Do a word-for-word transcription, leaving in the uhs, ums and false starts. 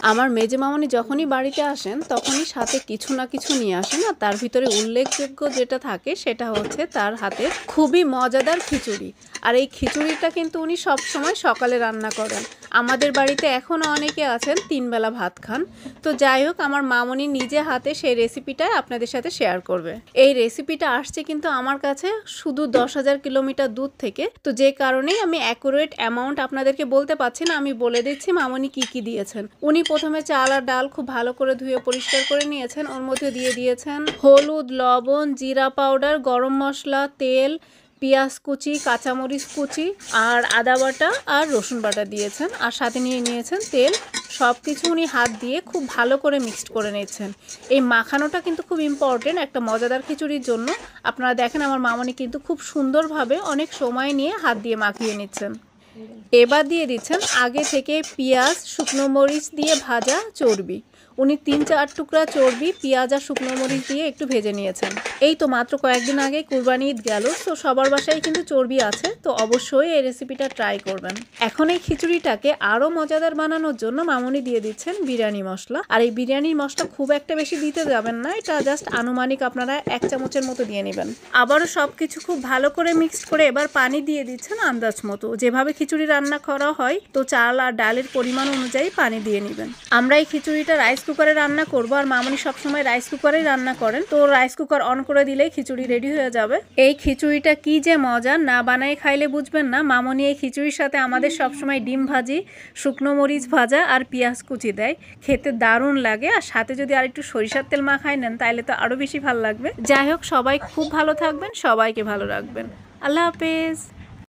আমার মেজে মামনি যখনই বাড়িতে আসেন তখনই সাথে কিছু না কিছু নিয়ে আসেন, আর তার ভিতরে উল্লেখযোগ্য যেটা থাকে সেটা হচ্ছে তার হাতে খুবই মজাদার খিচুড়ি। আর এই খিচুড়িটা কিন্তু উনি সব সময় সকালে রান্না করেন। আমাদের বাড়িতে এখনও অনেকে আছেন তিন বেলা ভাত খান। তো যাই হোক, আমার মামনি নিজে হাতে সেই রেসিপিটা আপনাদের সাথে শেয়ার করবে। এই রেসিপিটা আসছে কিন্তু আমার কাছে শুধু দশ হাজার কিলোমিটার দূর থেকে, তো যে কারণেই আমি অ্যাকুরেট অ্যামাউন্ট আপনাদেরকে বলতে পারছি না। আমি বলে দিচ্ছি মামনি কি কি দিয়েছেন। উনি প্রথমে চাল আর ডাল খুব ভালো করে ধুয়ে পরিষ্কার করে নিয়েছেন। ওর মধ্যে দিয়ে দিয়েছেন হলুদ, লবণ, জিরা পাউডার, গরম মশলা, তেল, পেঁয়াজ কুচি, কাঁচামরিচ কুচি আর আদা বাটা আর রসুন বাটা দিয়েছেন। আর সাথে নিয়ে নিয়েছেন তেল। সব কিছু উনি হাত দিয়ে খুব ভালো করে মিক্সড করে নিচ্ছেন। এই মাখানোটা কিন্তু খুব ইম্পর্টেন্ট একটা মজাদার খিচুড়ির জন্য। আপনারা দেখেন আমার মামনি কিন্তু খুব সুন্দরভাবে অনেক সময় নিয়ে হাত দিয়ে মাখিয়ে নিচ্ছেন। এবার দিয়ে দিচ্ছেন আগে থেকে পেঁয়াজ, শুকনো মরিচ দিয়ে ভাজা চর্বি। উনি তিন চার টুকরা চর্বি পেঁয়াজ আর শুকনো মরিচ দিয়ে একটু ভেজে নিয়েছেন। এই তো মাত্র কয়েকদিন আগে কুরবানি ঈদ গেল, তো সবার বাসায় কিন্তু চর্বি আছে, তো অবশ্যই এই রেসিপিটা ট্রাই করবেন। এখন এই খিচুড়িটাকে আরও মজাদার বানানোর জন্য মামনি দিয়ে দিচ্ছেন বিরিয়ানি মশলা। আর এই বিরিয়ানির মশলা খুব একটা বেশি দিতে যাবেন না, এটা জাস্ট আনুমানিক আপনারা এক চামচের মতো দিয়ে নেবেন। আবারও সব কিছু খুব ভালো করে মিক্সড করে এবার পানি দিয়ে দিচ্ছেন আন্দাজ মতো। যেভাবে খিচুড়ি রান্না করা হয় তো চাল আর ডালের পরিমাণ অনুযায়ী পানি দিয়ে নেবেন। আমরা এই খিচুড়িটা রাইস কুকারে রান্না করব, আর মামনি সবসময় রাইস কুকারেই রান্না করেন, তো রাইস কুকার অন করে দিলেই খিচুড়ি রেডি হয়ে যাবে। এই খিচুড়িটা কি যে মজা, না বানায় খাইলে বুঝবেন না। মামনি এই খিচুড়ির সাথে আমাদের সবসময় ডিম ভাজি, শুকনো মরিচ ভাজা আর পেঁয়াজ কুচি দেয়, খেতে দারুণ লাগে। আর সাথে যদি আর একটু সরিষার তেল মাখায় নেন তাহলে তো আরও বেশি ভালো লাগবে। যাই হোক, সবাই খুব ভালো থাকবেন, সবাইকে ভালো রাখবেন। আল্লাহ হাফেজ।